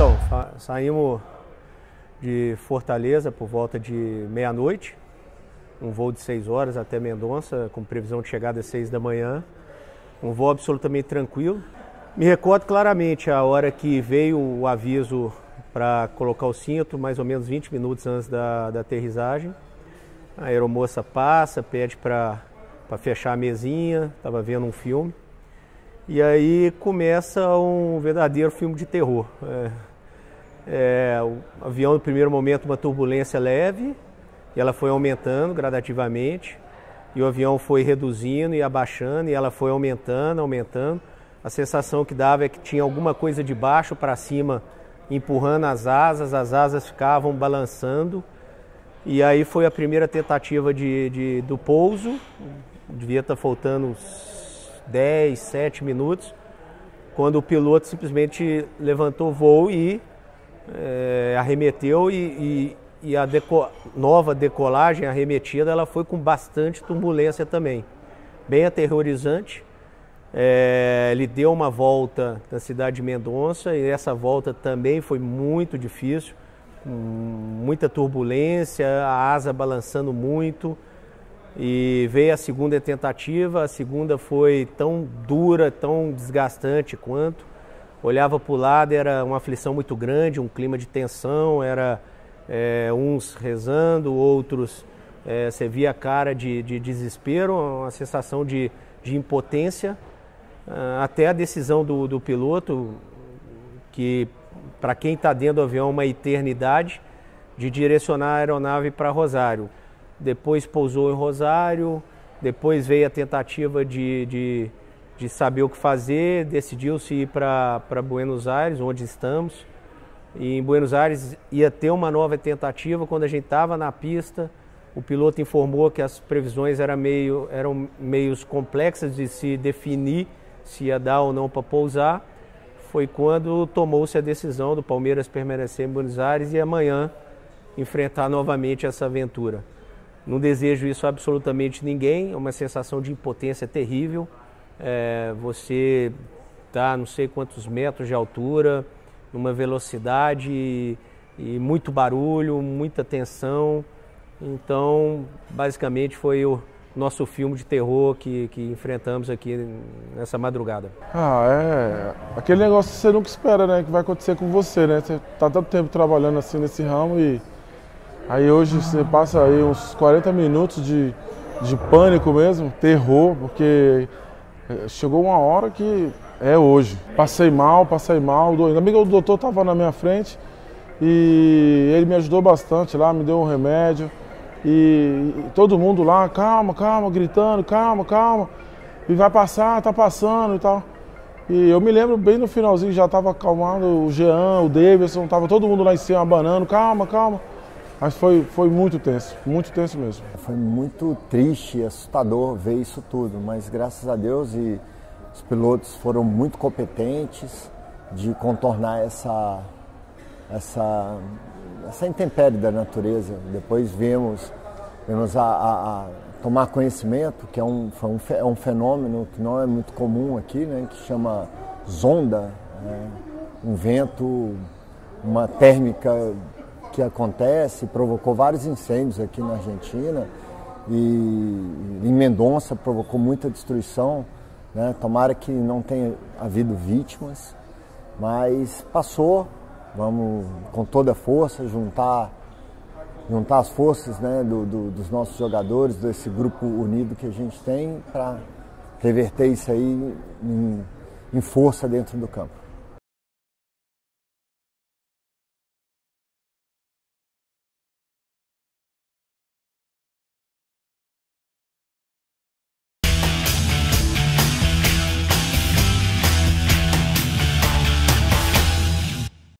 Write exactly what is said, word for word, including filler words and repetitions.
Então, saímos de Fortaleza por volta de meia-noite, um voo de seis horas até Mendonça, com previsão de chegada às seis da manhã. Um voo absolutamente tranquilo. Me recordo claramente a hora que veio o aviso para colocar o cinto, mais ou menos vinte minutos antes da, da aterrissagem. A aeromoça passa, pede para fechar a mesinha, estava vendo um filme. E aí começa um verdadeiro filme de terror. É, é, o avião, no primeiro momento, uma turbulência leve, e ela foi aumentando gradativamente, e o avião foi reduzindo e abaixando, e ela foi aumentando, aumentando. A sensação que dava é que tinha alguma coisa de baixo para cima empurrando as asas, as asas ficavam balançando, e aí foi a primeira tentativa de, de, do pouso, devia estar faltando uns dez, sete minutos, quando o piloto simplesmente levantou o voo e é, arremeteu, e, e, e a deco nova decolagem arremetida ela foi com bastante turbulência também, bem aterrorizante. É, ele deu uma volta na cidade de Mendonça e essa volta também foi muito difícil, com muita turbulência, a asa balançando muito. E veio a segunda tentativa, a segunda foi tão dura, tão desgastante quanto. Olhava para o lado, era uma aflição muito grande, um clima de tensão, era é, uns rezando, outros, é, você via a cara de, de desespero, uma sensação de, de impotência, até a decisão do, do piloto, que para quem está dentro do avião é uma eternidade, de direcionar a aeronave para Rosário. Depois pousou em Rosário, depois veio a tentativa de, de, de saber o que fazer, decidiu-se ir para Buenos Aires, onde estamos. E em Buenos Aires ia ter uma nova tentativa. Quando a gente estava na pista, o piloto informou que as previsões eram meio, eram meio complexas de se definir se ia dar ou não para pousar. Foi quando tomou-se a decisão do Palmeiras permanecer em Buenos Aires e amanhã enfrentar novamente essa aventura. Não desejo isso a absolutamente ninguém, é uma sensação de impotência terrível. É, você está a não sei quantos metros de altura, numa velocidade e, e muito barulho, muita tensão. Então, basicamente, foi o nosso filme de terror que, que enfrentamos aqui nessa madrugada. Ah, é aquele negócio que você nunca espera, né, que vai acontecer com você, né? Você está tanto tempo trabalhando assim nesse ramo e aí hoje você passa aí uns quarenta minutos de, de pânico mesmo, terror, porque chegou uma hora que é hoje. Passei mal, passei mal, ainda bem que o doutor estava na minha frente e ele me ajudou bastante lá, me deu um remédio. E, e todo mundo lá, calma, calma, gritando, calma, calma, e vai passar, tá passando e tal. E eu me lembro bem no finalzinho, já estava acalmado, o Jean, o Davidson, tava todo mundo lá em cima abanando, calma, calma. Mas foi, foi muito tenso, muito tenso mesmo. Foi muito triste e assustador ver isso tudo, mas graças a Deus e os pilotos foram muito competentes de contornar essa, essa, essa intempérie da natureza. Depois vemos, vemos a, a, a tomar conhecimento, que é um, foi um, é um fenômeno que não é muito comum aqui, né, que chama zonda, né, um vento, uma térmica que acontece, provocou vários incêndios aqui na Argentina e em Mendonça provocou muita destruição, né? Tomara que não tenha havido vítimas, mas passou, vamos com toda a força juntar, juntar as forças, né, do, do, dos nossos jogadores, desse grupo unido que a gente tem para reverter isso aí em, em força dentro do campo.